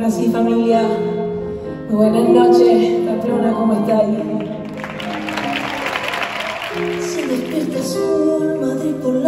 Ahora sí, familia. Muy buenas noches. Patrona, ¿cómo estáis? Se despierta Sol, Madrid por la